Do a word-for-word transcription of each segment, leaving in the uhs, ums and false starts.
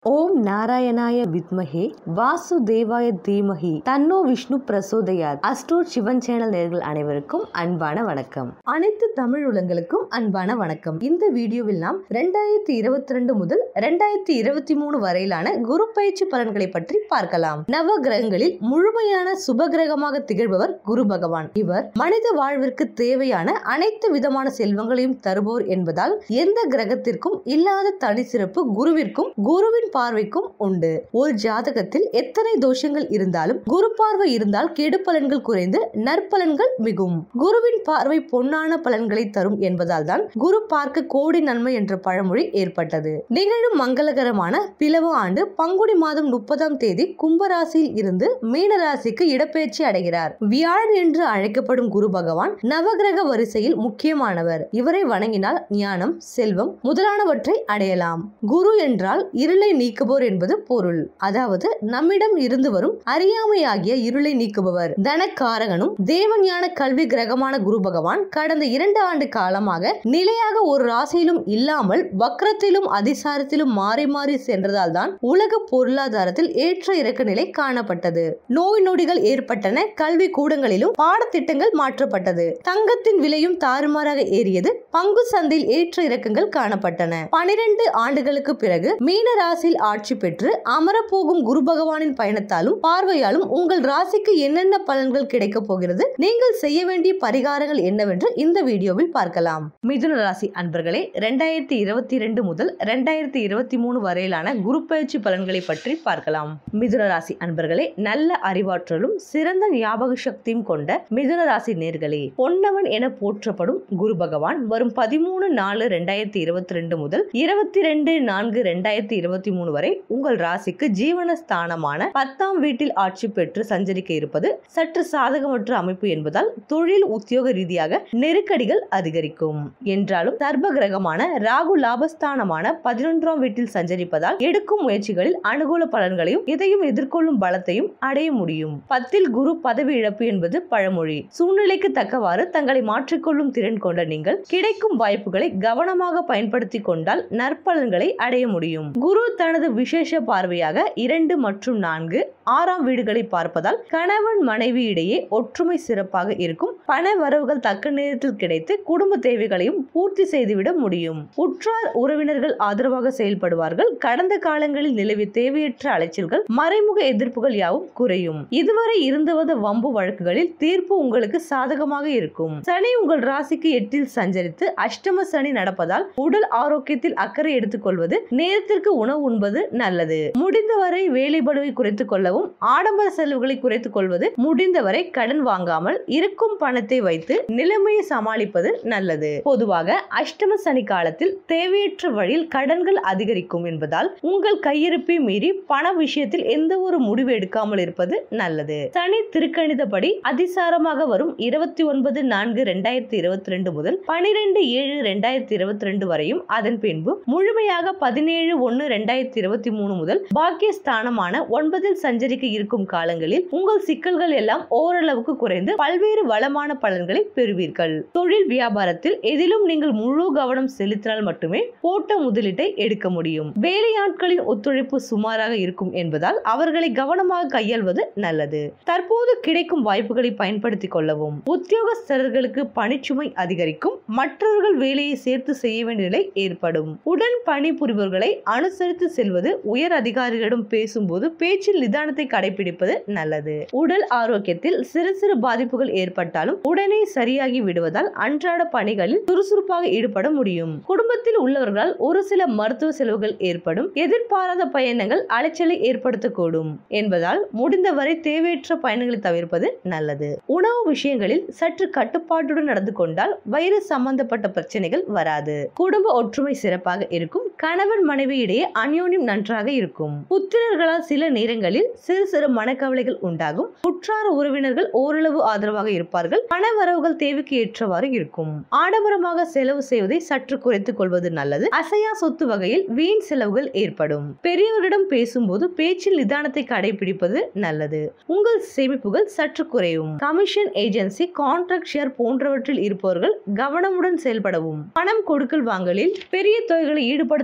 ஓம் நாராயணாய வித்மஹே வாசுதேவாய தீமஹி தன்னோ விஷ்ணு பிரசோதயாத். அஸ்ட்ரோட் சிவன் சேனல் நேயர்கள் அனைவருக்கும் அன்பான வணக்கம். அனைத்து தமிழ் உலங்களுக்கும் அன்பான வணக்கம். இந்த வீடியோவில் நாம் இரண்டாயிரத்தி இருபத்தி ரெண்டு முதல் இரண்டாயிரத்தி இருபத்தி மூணு வரையிலான குரு பயிற்சி பலன்களை பற்றி பார்க்கலாம். நவ கிரகங்களில் முழுமையான சுப கிரகமாக திகழ்பவர் குரு பகவான். இவர் மனித வாழ்விற்கு தேவையான அனைத்து விதமான செல்வங்களையும் தருபவர் என்பதால் எந்த கிரகத்திற்கும் இல்லாத தனி சிறப்பு குருவிற்கும் குருவின் பார்வைக்கும் உண்டு. ஒரு ஜாதகத்தில் எத்தனை தோஷங்கள் இருந்தாலும் குரு பார்வை இருந்தால் கெடு பலன்கள் குறைந்து நற்பலன்கள் மிகும். குருவின் பார்வை பொன்னான பலன்களை தரும் என்பதால் தான் குரு பார்க்க கோடி நன்மை என்ற பழமொழி ஏற்பட்டது. நிகழும் மங்களகரமான பிளவு ஆண்டு பங்குனி மாதம் முப்பதாம் தேதி கும்பராசியில் இருந்து மீனராசிக்கு இடப்பெயர்ச்சி அடைகிறார். வியாழன் என்று அழைக்கப்படும் குரு பகவான் நவகிரக வரிசையில் முக்கியமானவர். இவரை வணங்கினால் ஞானம், செல்வம் முதலானவற்றை அடையலாம். குரு என்றால் இருளை நீக்குபவர் என்பது பொருள். அதாவது நம்மிடம் இருந்து வரும் அறியாமையாகிய இருளை நீக்குபவர். தனக்காரகனும் தேவஞான கல்வி கிரகமான குரு பகவான் கடந்த இரண்டு ஆண்டு காலமாக நிலையாக ஒரு ராசியிலும் இல்லாமல் வக்ரத்திலும் அதிசாரத்திலும் மாறி மாறி சென்றதால் தான் உலக பொருளாதாரத்தில் ஏற்ற இறக்க நிலை காணப்பட்டது. நோய் நொடிகள் ஏற்பட்டன. கல்வி கூடங்களிலும் பாடத்திட்டங்கள் மாற்றப்பட்டது. தங்கத்தின் விலையும் தாறுமாறாக ஏறியது. பங்கு சந்தையில் ஏற்ற இறக்கங்கள் காணப்பட்டன. பனிரெண்டு ஆண்டுகளுக்கு பிறகு மீன ராசியில் ஆட்சி பெற்று அமரப்போகும் குரு பகவானின் பயணத்தாலும் பார்வையாலும் உங்கள் ராசிக்கு என்னென்ன பலன்கள் கிடைக்க போகிறது, நீங்கள் செய்ய வேண்டிய பரிகாரங்கள் என்னவென்று இந்த வீடியோவில் பார்க்கலாம். மிதுன ராசி அன்பர்களே, இரண்டாயிரத்தி இருபத்தி இரண்டு முதல் இரண்டாயிரத்தி இருபத்தி மூணு வரையிலான குரு பயிற்சி பலன்களை பற்றி பார்க்கலாம். மிதுன ராசி அன்பர்களே, நல்ல அறிவாற்றலும் சிறந்த ஞாபக சக்தியும் கொண்ட மிதுன ராசி நேர்களே, பொன்னவன் என போற்றப்படும் குரு பகவான் வரும் பதிமூணு நாலு இரண்டாயிரத்தி இருபத்தி ரெண்டு முதல் இருபத்தி ரெண்டு நான்கு இரண்டாயிரத்தி இருபத்தி மூணு வரை உங்கள் ராசிக்கு ஜீவனஸ்தானமான பத்தாம் வீட்டில் ஆட்சி பெற்று சஞ்சரிக்க இருப்பது சற்று சாதகமற்ற அமைப்பு என்பதால் தொழில் உத்தியோக ரீதியாக நெருக்கடிகள் அதிகரிக்கும். என்றாலும் சர்ப கிரகமான ராகு லாபஸ்தானமான பதினொன்றாம் வீட்டில் சஞ்சரிப்பதால் எடுக்கும் முயற்சிகளில் அனுகூல பலன்களையும் எதையும் எதிர்கொள்ளும் பலத்தையும் அடைய முடியும். பத்தில் குரு பதவி இழப்பு என்பது பழமொழி. சூழ்நிலைக்கு தக்கவாறு தங்களை மாற்றிக்கொள்ளும் திறன் கொண்ட நீங்கள் கிடைக்கும் வாய்ப்புகளை கவனமாக பயன்படுத்தி கொண்டால் நற்பலன்களை அடைய முடியும். குரு தனது விசேஷ பார்வையாக இரண்டு மற்றும் நான்கு ஆறாம் வீடுகளை பார்ப்பதால் கணவன் மனைவி இடையே ஒற்றுமை சிறப்பாக இருக்கும். பண வரவுகள் தக்க நேரத்தில் கிடைத்து குடும்ப தேவைகளையும் பூர்த்தி செய்துவிட முடியும். உற்றார் உறவினர்கள் ஆதரவாக செயல்படுவார்கள். கடந்த காலங்களில் நிலவிய தேவையற்ற அலைச்சல்கள், மறைமுக எதிர்ப்புகள் யாவும் குறையும். இதுவரை இருந்து வந்த வம்பு வழக்குகளில் தீர்ப்பு உங்களுக்கு சாதகமாக இருக்கும். சனி உங்கள் ராசிக்கு எட்டில் சஞ்சரித்து அஷ்டம சனி நடப்பதால் உடல் ஆரோக்கியத்தில் அக்கறை எடுத்துக் கொள்வது, நேரத்திற்கு உணவு உண்பது நல்லது. முடிந்தவரை வேலை பளுவை குறைத்துக் கொள்ளவும், ஆடம்பர செலவுகளை குறைத்துக் கொள்வது, முடிந்தவரை கடன் வாங்காமல் இருக்கும் பணத்தை வைத்து நிலைமையை சமாளிப்பது நல்லது. பொதுவாக அஷ்டம சனி காலத்தில் தேவையற்ற வழியில் கடன்கள் அதிகரிக்கும் என்பதால் உங்கள் கையிருப்பை மீறி பண விஷயத்தில் எந்த ஒரு முடிவு எடுக்காமல் இருப்பது நல்லது. சனி திருக்கணிதப்படி அதிசாரமாக வரும் இருபத்தி ஒன்பது நான்கு இரண்டாயிரத்தி இருபத்தி ரெண்டு முதல் பனிரெண்டு ஏழு இரண்டாயிரத்தி இருபத்தி ரெண்டு வரையும் அதன் பின்பு முழுமையாக பதினேழு ஒன்னு இரண்டாயிரத்தி இருபத்தி மூணு முதல் பாக்கியஸ்தானமான ஒன்பதில் சஞ்சரிக்க இருக்கும் காலங்களில் உங்கள் சிக்கல்கள் எல்லாம் ஓரளவுக்கு குறைந்து பல்வேறு வளமான பலன்களை பெறுவீர்கள். தொழில் வியாபாரத்தில் எதிலும் நீங்கள் முழு கவனம் செலுத்தினால் மட்டுமே போட்ட முதலீட்டை எடுக்க முடியும். வேலையாட்களின் ஒத்துழைப்பு சுமாராக இருக்கும் என்பதால் அவர்களை கவனமாக கையாள்வது நல்லது. தற்போது கிடைக்கும் வாய்ப்புகளை பயன்படுத்திக் கொள்ளவும். உத்தியோகஸ்தர்களுக்கு பணிச்சுமை அதிகரிக்கும். மற்றவர்கள் வேலையை சேர்த்து செய்ய வேண்டிய நிலை ஏற்படும். உடன் பணிபுரிபவர்களை அனுசரித்து செல்வது, உயர் அதிகாரிகளிடம் பேசும்போது பேச்சில் நிதானத்தை கடைபிடிப்பது நல்லது. உடல் ஆரோக்கியத்தில் சிறு சிறு பாதிப்புகள் ஏற்பட்டாலும் உடனே சரியாகி விடுவதால் அன்றாட பணிகளில் சுறுசுறுப்பாக ஈடுபட முடியும். குடும்பத்தில் உள்ளவர்களால் ஒரு சில மருத்துவ செலவுகள் ஏற்படும். எதிர்பாராத பயணங்கள் அலைச்சலை ஏற்படுத்தக்கூடும் என்பதால் முடிந்தவரை தேவையற்ற பயணங்களை தவிர்ப்பது நல்லது. உணவு விஷயங்களில் சற்று கட்டுப்பாட்டுடன் நடந்து கொண்டால் வயிறு சம்பந்தப்பட்ட பிரச்சனைகள் வராது. குடும்ப ஒற்றுமை சிறப்பாக இருக்கும். கணவன் மனைவி இடையே அந்யோன்யம் நன்றாக இருக்கும். புத்திரர்களால் சில நேரங்களில் சிறு சிறு மனக்கவலைகள் உண்டாகும். உற்றார் உறவினர்கள் ஓரளவு ஆதரவாக இருப்பார்கள். பண வரவுகள் தேவைக்கு ஏற்றவாறு இருக்கும். ஆடம்பரமாக செலவு செய்வதை சற்று குறைத்துக் கொள்வது நல்லது. அசையா சொத்து வகையில் வீண் செலவுகள் ஏற்படும். பெரியவர்களிடம் பேசும்போது பேச்சில் நிதானத்தை கடைபிடிப்பது நல்லது. உங்கள் சேமிப்புகள் சற்று குறையும். கமிஷன் ஏஜென்சி, கான்ட்ராக்ட் ஷேர் போன்றவற்றில் இருப்பவர்கள் கவனமுடன் செயல்படவும். பணம் கொடுக்கல் வாங்கலில் பெரிய தொகைகளை ஈடுபடுத்த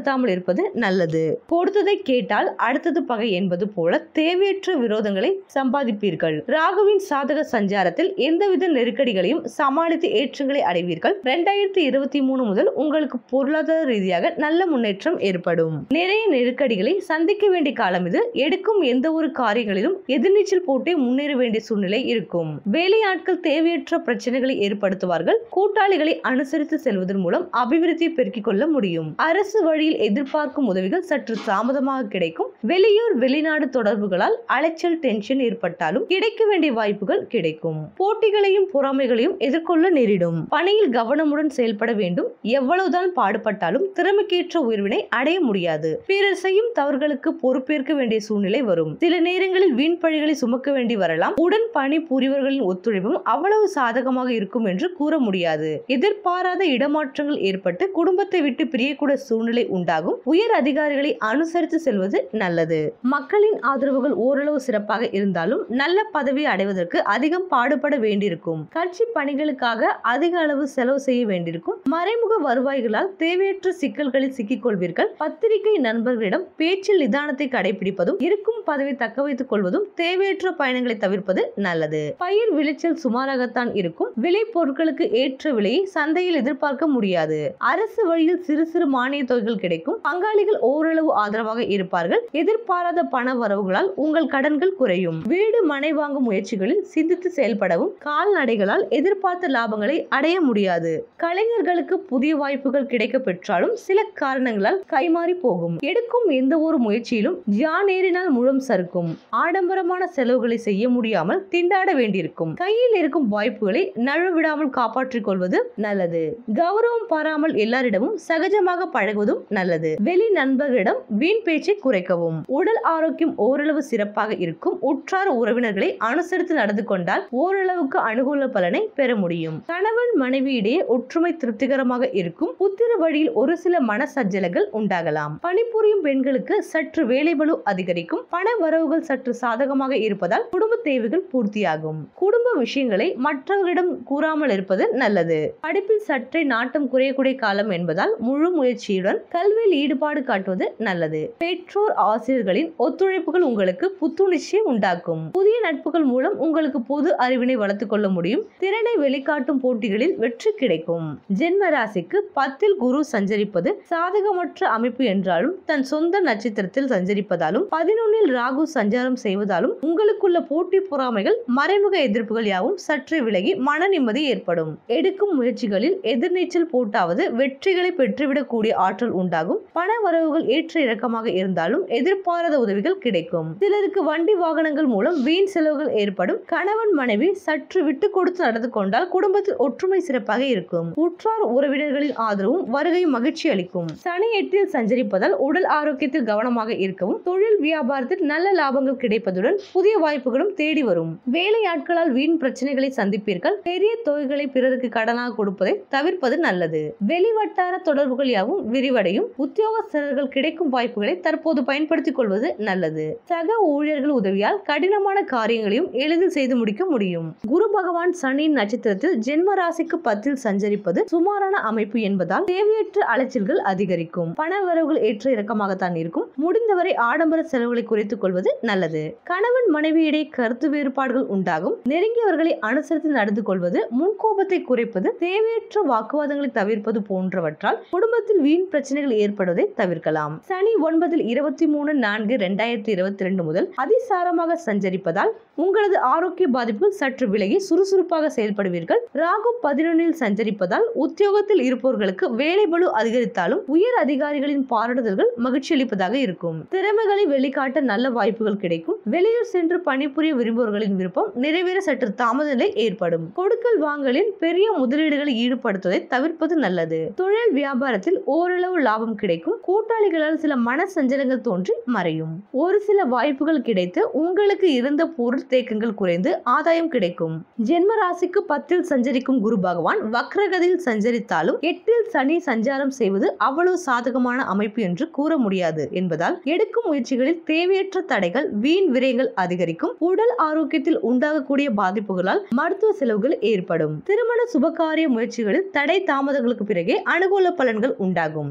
வெளிப்படுத்தாமல் இருப்பது நல்லது. கொடுத்ததை கேட்டால் அடுத்தது பகை என்பது போல தேவையற்ற விரோதங்களை சம்பாதிப்பீர்கள். ராகுவின் சாதக சஞ்சாரத்தில் எந்தவித நெருக்கடிகளையும் சமாளித்து ஏற்றங்களை அடைவீர்கள். இரண்டாயிரத்தி இருபத்தி மூணு முதல் உங்களுக்கு பொருளாதார ரீதியாக நல்ல முன்னேற்றம் ஏற்படும். நிறைய நெருக்கடிகளை சந்திக்க வேண்டிய காலம் இது. எடுக்கும் எந்த ஒரு காரியங்களிலும் எதிர்நீச்சல் போட்டே முன்னேற வேண்டிய சூழ்நிலை இருக்கும். வேலையாட்கள் தேவையற்ற பிரச்சனைகளை ஏற்படுத்துவார்கள். கூட்டாளிகளை அனுசரித்து செல்வதன் மூலம் அபிவிருத்தியை பெருக்கிக் கொள்ள முடியும். அரசு வழியில் எதிர்பார்க்கும் உதவிகள் சற்று தாமதமாக கிடைக்கும். வெளியூர் வெளிநாடு தொடர்புகளால் அலைச்சல் டென்ஷன் ஏற்பட்டாலும் கிடைக்க வேண்டிய வாய்ப்புகள் கிடைக்கும். போட்டிகளையும் பொறாமைகளையும் எதிர்கொள்ள நேரிடும். பணியில் கவனமுடன் செயல்பட வேண்டும். எவ்வளவுதான் பாடுபட்டாலும் திறமைக்கேற்ற உயர்வினை அடைய முடியாது. பிறர் செய்யும் தவறுகளுக்கு பொறுப்பேற்க வேண்டிய சூழ்நிலை வரும். சில நேரங்களில் வீண் பழிகளை சுமக்க வேண்டி வரலாம். உடன் பணி புரிவர்களின் ஒத்துழைப்பும் அவ்வளவு சாதகமாக இருக்கும் என்று கூற முடியாது. எதிர்பாராத இடமாற்றங்கள் ஏற்பட்டு குடும்பத்தை விட்டு பிரியக்கூட சூழ்நிலை உண்டாகும். உயர் அதிகாரிகளை அனுசரித்து செல்வது நல்லது. மக்களின் ஆதரவுகள் ஓரளவு சிறப்பாக இருந்தாலும் நல்ல பதவி அடைவதற்கு அதிகம் பாடுபட வேண்டியிருக்கும். கட்சி பணிகளுக்காக அதிக அளவு செலவு செய்ய வேண்டியிருக்கும். மறைமுக வருவாய்களால் தேவையற்ற சிக்கல்களில் சிக்கிக் கொள்வீர்கள். பத்திரிகை நண்பர்களிடம் பேச்சில் நிதானத்தை கடைபிடிப்பதும் இருக்கும் பதவி தக்க வைத்துக் கொள்வதும் தேவையற்ற பயணங்களை தவிர்ப்பது நல்லது. பயிர் விளைச்சல் சுமாராகத்தான் இருக்கும். விலை பொருட்களுக்கு ஏற்ற விலையை சந்தையில் எதிர்பார்க்க முடியாது. அரசு வழியில் சிறு சிறு மானிய தொகைகள் கிடைக்கும். பங்காளிகள் ஓரளவு ஆதரவாக இருப்பார்கள். எதிர்பாராத பண வரவுகளால் உங்கள் கடன்கள் குறையும். வீடு மனை வாங்கும் முயற்சிகளில் சிந்தித்து செயல்படவும் கால்நடைகளால் எதிர்பார்த்த லாபங்களை அடைய முடியாது. கலைஞர்களுக்கு புதிய வாய்ப்புகள் கிடைக்க பெற்றாலும் சில காரணங்களால் கைமாறி போகும். எடுக்கும் எந்த ஒரு முயற்சியிலும் ஜானேறினால் முழம் சறுக்கும். ஆடம்பரமான செலவுகளை செய்ய முடியாமல் திண்டாட வேண்டியிருக்கும். கையில் இருக்கும் வாய்ப்புகளை நழுவிடாமல் காப்பாற்றிக் கொள்வது நல்லது. கௌரவம் பாராமல் எல்லாரிடமும் சகஜமாக பழகுவதும் நல்லது. வெளி நண்பர்களிடம் வீண் பேச்சை குறைக்கவும். உடல் ஆரோக்கியம் ஓரளவு சிறப்பாக இருக்கும். உற்றார் உறவினர்களை அனுசரித்து நடந்து கொண்டால் ஓரளவுக்கு அனுகூல பலனை பெற முடியும். கணவன் மனைவியிடையே ஒற்றுமை திருப்திகரமாக இருக்கும். புத்திர வழியில் ஒரு சில மன சஞ்சலங்கள் உண்டாகலாம். பணிபுரியும் பெண்களுக்கு சற்று வேலைபளு அதிகரிக்கும். பண வரவுகள் சற்று சாதகமாக இருப்பதால் குடும்ப தேவைகள் பூர்த்தியாகும். குடும்ப விஷயங்களை மற்றவர்களிடம் கூறாமல் இருப்பது நல்லது. படிப்பில் சற்றே நாட்டம் குறையக்கூடிய காலம் என்பதால் முழு முயற்சியுடன் கல்வியில் ஈடுபாடு காட்டுவது நல்லது. பெற்றோர் ஆசிரியர்களின் ஒத்துழைப்புகள் உங்களுக்கு புத்துணர்ச்சியை உண்டாக்கும். புதிய நட்புகள் மூலம் உங்களுக்கு பொது அறிவினை வளர்த்துக் கொள்ள முடியும். திறனை வெளிக்காட்டும் போட்டிகளில் வெற்றி கிடைக்கும். ஜென்ம ராசிக்கு பத்தில் குரு சஞ்சரிப்பது சாதகமற்ற அமைப்பு என்றாலும் தன் சொந்த நட்சத்திரத்தில் சஞ்சரிப்பதாலும் பதினொன்னில் ராகு சஞ்சாரம் செய்வதாலும் உங்களுக்குள்ள போட்டி பொறாமைகள் மறைமுக எதிர்ப்புகள் யாவும் சற்று விலகி மன நிம்மதி ஏற்படும். எடுக்கும் முயற்சிகளில் எதிர்நீச்சல் போட்டாவது வெற்றிகளை பெற்றுவிடக்கூடிய ஆற்றல் உண்டாகும். பண வரவுகள் ஏற்ற இறக்கமாக இருந்தாலும் எதிர்பாராத உதவிகள் கிடைக்கும். சிலருக்கு வண்டி வாகனங்கள் மூலம் வீண் செலவுகள் ஏற்படும். கணவன் மனைவி சற்று விட்டு கொடுத்து நடந்து கொண்டால் குடும்பத்தில் ஒற்றுமை சிறப்பாக இருக்கும். உற்றார் உறவினர்களின் ஆதரவும் வருகையும் மகிழ்ச்சி அளிக்கும். சனி எட்டில் சஞ்சரிப்பதால் உடல் ஆரோக்கியத்தில் கவனமாக இருக்கவும். தொழில் வியாபாரத்தில் நல்ல லாபங்கள் கிடைப்பதுடன் புதிய வாய்ப்புகளும் தேடி வரும். வேலையாட்களால் வீண் பிரச்சனைகளை சந்திப்பீர்கள். பெரிய தொகைகளை பிறருக்கு கடனாக கொடுப்பதை தவிர்ப்பது நல்லது. வெளிவட்டார தொடர்புகள் யாவும் விரிவடையும். உத்தியோகஸ்தர்கள் கிடைக்கும் வாய்ப்புகளை தற்போது பயன்படுத்திக் கொள்வது நல்லது. சக ஊழியர்கள் உதவியால் கடினமான காரியங்களையும் எளிதில் செய்து முடிக்க முடியும். குரு பகவான் சனியின் நட்சத்திரத்தில் ஜென்ம ராசிக்கு பத்தில் சஞ்சரிப்பது சுமாரான அமைப்பு என்பதால் தேவையற்ற அலைச்சல்கள் அதிகரிக்கும். பண வரவுகள் ஏற்ற இறக்கமாகத்தான் இருக்கும். முடிந்தவரை ஆடம்பர செலவுகளை குறைத்துக் கொள்வது நல்லது. கணவன் மனைவியிடையே கருத்து வேறுபாடுகள் உண்டாகும். நெருங்கியவர்களை அனுசரித்து நடந்து கொள்வது, முன்கோபத்தை குறைப்பது, தேவையற்ற வாக்குவாதங்களை தவிர்ப்பது போன்றவற்றால் குடும்பத்தில் வீண் பிரச்சனைகள் ஏற்படுவதை தவிர்க்கலாம். சனி ஒன்பதில் இருபத்தி மூணு நான்கு இரண்டாயிரத்தி இருபத்தி ரெண்டு முதல் அதிசாரமாக சஞ்சரிப்பதால் உங்களது ஆரோக்கிய பாதிப்புகள் சற்று விலகி சுறுசுறுப்பாக செயல்படுவீர்கள். ராகு பதினொன்னில் சஞ்சரிப்பதால் உத்தியோகத்தில் இருப்பவர்களுக்கு வேலை பளு அதிகரித்தாலும் உயர் அதிகாரிகளின் பாராட்டுதல்கள் மகிழ்ச்சி அளிப்பதாக இருக்கும். திறமைகளை வெளிக்காட்ட நல்ல வாய்ப்புகள் கிடைக்கும். வெளியூர் சென்று பணிபுரிய விரும்புவர்களின் விருப்பம் நிறைவேற சற்று தாமத நிலை ஏற்படும். கொடுக்கல் வாங்கலில் பெரிய முதலீடுகளை ஈடுபடுத்துவதை தவிர்ப்பது நல்லது. தொழில் வியாபாரத்தில் ஓரளவு லாபம் கிடைக்கும். கூட்டாளிகளால் சில மன சஞ்சலங்கள் தோன்றி மறையும். ஒரு சில வாய்ப்புகள் கிடைத்து உங்களுக்கு இருந்த பொருள் தேக்கங்கள் குறைந்து ஆதாயம் கிடைக்கும். ஜென்ம ராசிக்கு பத்தில் சஞ்சரிக்கும் குரு பகவான் வக்ரகதியில் சஞ்சரித்தாலும் எட்டில் சனி சஞ்சாரம் செய்வது அவ்வளவு சாதகமான அமைப்பு என்று கூற முடியாது என்பதால் எடுக்கும் முயற்சிகளில் தேவையற்ற தடைகள், வீண் விரயங்கள் அதிகரிக்கும். உடல் ஆரோக்கியத்தில் உண்டாகக்கூடிய பாதிப்புகளால் மருத்துவ செலவுகள் ஏற்படும். திருமண சுபகாரிய முயற்சிகளில் தடை தாமதங்களுக்கு பிறகே அனுகூல பலன்கள் உண்டாகும். கணவன்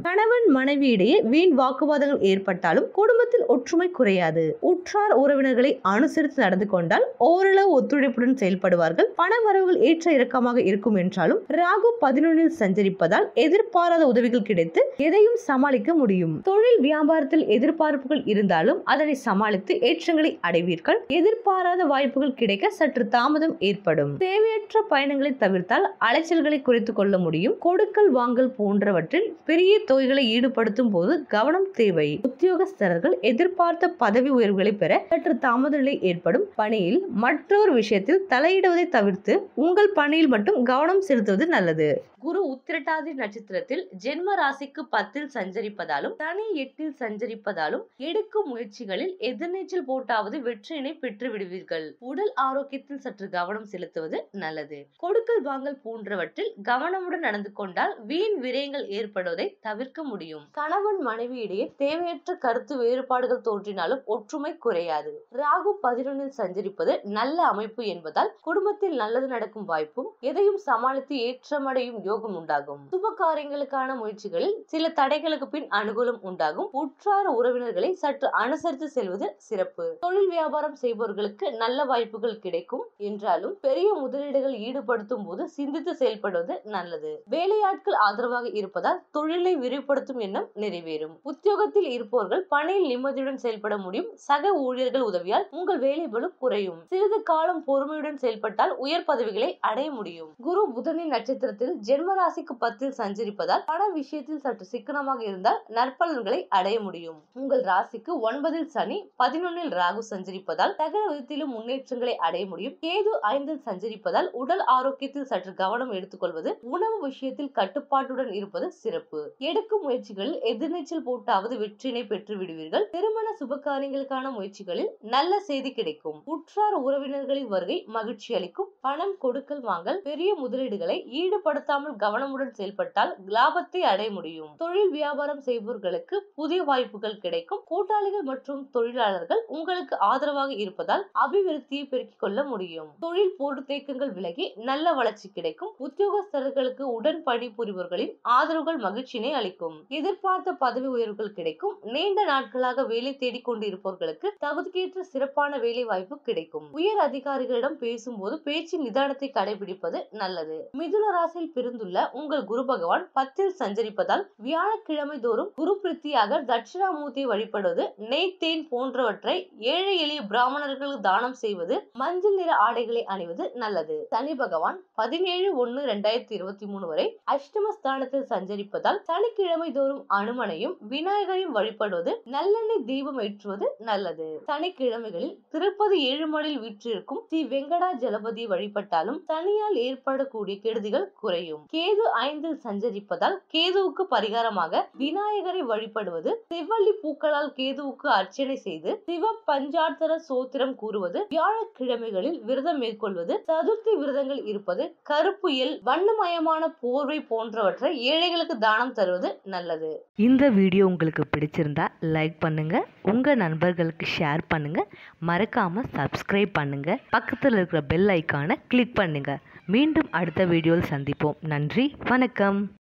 கணவன் மனைவியிடையே வீண் வாக்குவாதங்கள் ஏற்பட்டாலும் குடும்பத்தில் ஒற்றுமை குறையாது. உற்றார் உறவினர்களை அனுசரித்து நடந்து கொண்டால் ஓரளவு ஒத்துழைப்புடன் செயல்படுவார்கள். பண வரவுகள் ஏற்ற இறக்கமாக இருக்கும் என்றாலும் ராகு பதினொன்னில் சஞ்சரிப்பதால் எதிர்பாராத உதவிகள் கிடைத்து எதையும் சமாளிக்க முடியும். தொழில் வியாபாரத்தில் எதிர்பார்ப்புகள் இருந்தாலும் அதனை சமாளித்து ஏற்றங்களை அடைவீர்கள். எதிர்பாராத வாய்ப்புகள் கிடைக்க சற்று தாமதம் ஏற்படும். தேவையற்ற பயணங்களை தவிர்த்தால் அலைச்சல்களை குறைத்துக் கொள்ள முடியும். கொடுக்கல் வாங்கல் போன்றவற்றில் பெரிய தொகைகளை ஈடுபடுத்தும் போது கவனம் தேவை. உத்தியோகஸ்தர்கள் எதிர்பார்த்த பதவி உயர்வுகளை பெற சற்று தாமத நிலை ஏற்படும். பணியில் மற்றொரு விஷயத்தில் தலையிடுவதை தவிர்த்து உங்கள் பணியில் மட்டும் கவனம் செலுத்துவது நல்லது. குரு உத்திரட்டாதி நட்சத்திரத்தில் ஜென்ம ராசிக்கு பத்தில் சஞ்சரிப்பதாலும் தனி எட்டில் சஞ்சரிப்பதாலும் எடுக்கும் முயற்சிகளில் எதிர்நீச்சல் போட்டாவது வெற்றியினை பெற்று விடுவீர்கள். உடல் ஆரோக்கியத்தில் சற்று கவனம் செலுத்துவது நல்லது. கொடுக்கல் வாங்கல் போன்றவற்றில் கவனமுடன் நடந்து கொண்டால் வீண் விரயங்கள் ஏற்படுவதை தவிர்க்க முடியும். கணவன் மனைவியிடையே தேவையற்ற கருத்து வேறுபாடுகள் தோன்றினாலும் ஒற்றுமை குறையாது. ராகு பதினொன்னில் சஞ்சரிப்பது நல்ல அமைப்பு என்பதால் குடும்பத்தில் நல்லது நடக்கும் வாய்ப்பும் எதையும் சமாளித்து ஏற்றமடையும் யோகம் உண்டாகும். சுப காரியங்களுக்கான முயற்சிகளில் சில தடைகளுக்கு பின் அனுகூலம் உண்டாகும். உற்றார உறவினர்களை சற்று அனுசரித்து செல்வது சிறப்பு. தொழில் வியாபாரம் செய்பவர்களுக்கு நல்ல வாய்ப்புகள் கிடைக்கும் என்றாலும் பெரிய முதலீடுகள் ஈடுபடுத்தும் போது சிந்தித்து செயல்படுவது நல்லது. வேலையாட்கள் ஆதரவாக இருப்பதால் தொழிலை விரிவுபடுத்தும் எண்ணம் நிறைவேறும். உத்தியோகத்தில் இருப்பவர்கள் பணியில் நிம்மதியுடன் செயல்பட முடியும். சக ஊழியர்கள் உதவியால் உங்கள் வேலை பளு குறையும். சிறிது காலம் பொறுமையுடன் செயல்பட்டால் உயர் பதவிகளை அடைய முடியும். குரு புதனின் நட்சத்திரத்தில் ஜென்ம ராசிக்கு பத்தில் சஞ்சரிப்பதால் பண விஷயத்தில் சற்று சிக்கனமாக இருந்தால் நற்பலன்களை அடைய முடியும். உங்கள் ராசிக்கு ஒன்பதில் சனி, பதினொன்னில் ராகு சஞ்சரிப்பதால் சகல விதத்திலும் முன்னேற்றங்களை அடைய முடியும். கேது ஐந்தில் சஞ்சரிப்பதால் உடல் ஆரோக்கியத்தில் சற்று கவனம் எடுத்துக்கொள்வது, உணவு விஷயத்தில் கட்டுப்பாட்டுடன் இருப்பது சிறப்பு. எடுக்கும் முயற்சிகளில் எதிர்நீச்சல் போட்டாவது வெற்றியினை பெற்று விடுவீர்கள். திருமண சுபகாரியங்களுக்கான முயற்சிகளில் நல்ல செய்தி கிடைக்கும். உற்றார் உறவினர்களின் வருகை மகிழ்ச்சி அளிக்கும். பணம் கொடுக்கல் வாங்கல், பெரிய முதலீடுகளை ஈடுபடுத்தாமல் கவனமுடன் செயல்பட்டால் லாபத்தை அடைய முடியும். தொழில் வியாபாரம் செய்பவர்களுக்கு புதிய வாய்ப்புகள் கிடைக்கும். கூட்டாளிகள் மற்றும் தொழிலாளர்கள் உங்களுக்கு ஆதரவாக இருப்பதால் அபிவிருத்தியை பெருக்கிக் கொள்ள முடியும். தொழில் போடு தேக்கங்கள் விலகி நல்ல வளர்ச்சி கிடைக்கும். உத்தியோகஸ்தர்களுக்கு உடன் பணிபுரிபவர்களின் ஆதரவுகள் மகிழ்ச்சியினை அளிக்கும். எதிர்பார்த்த பதவி உயர்வுகள் கிடைக்கும். நீண்ட நாட்களாக வேலை தேடிக் கொண்டு இருப்பவர்களுக்கு தகுதிக்கேற்ற சிறப்பான வேலை வாய்ப்பு கிடைக்கும். உயர் அதிகாரிகளிடம் பேசும்போது பேச்சின் நிதானத்தை கடைபிடிப்பது நல்லது. மிதுன ராசியில் பிறந்துள்ள உங்கள் குரு பகவான் பத்தில் சஞ்சரிப்பதால் வியாழக்கிழமை தோறும் குரு பிரித்தியாக தட்சிணாமூர்த்தியை வழிபடுவது, நெய் தேன் போன்றவற்றை ஏழை எளிய பிராமணர்களுக்கு தானம் செய்வது, மஞ்சள் நிற ஆடைகளை அணிவது நல்லது. சனி பகவான் பதினேழு ஒன்னு இரண்டாயிரத்தி இருபத்தி மூணு வரை அஷ்டமஸ்தானத்தில் சஞ்சரிப்பதால் சனிக்கிழமை தோறும் அனுமனையும் விநாயகரையும் வழிபடுவது, நல்லெண்ணெய் தீபம் ஏற்றுவது நல்லது. சனிக்கிழமைகளில் திருப்பதி ஏழுமலையில் வீற்றிருக்கும் ஸ்ரீ வெங்கடாஜலபதியை வழிபட்டாலும் சனியால் ஏற்படக்கூடிய கெடுதிகள் குறையும். கேது ஐந்தில் சஞ்சரிப்பதால் கேதுவுக்கு பரிகாரமாக விநாயகரை வழிபடுவது, செவ்வள்ளி பூக்களால் கேதுவுக்கு அர்ச்சனை செய்து சிவ பஞ்சாட்சர சோத்திரம் கூறுவது, வியாழக்கிழமைகளில் விரதம் மேற்கொள்வது, சதுர்த்தி விரதங்கள் இருப்பது, கருப்பு எல், வண்ணமயமான போர்வை போன்றவற்றை ஏழைகளுக்கு தானம் தருவது நல்லது. இந்த வீடியோ உங்களுக்கு பிடிச்சிருந்தா லைக் பண்ணுங்க, உங்க நண்பர்களுக்கு ஷேர் பண்ணுங்க, மறக்காம சப்ஸ்கிரைப் பண்ணுங்க, பக்கத்தில் இருக்கிற பெல் ஐக்கானை கிளிக் பண்ணுங்க. மீண்டும் அடுத்த வீடியோவில் சந்திப்போம். நன்றி, வணக்கம்.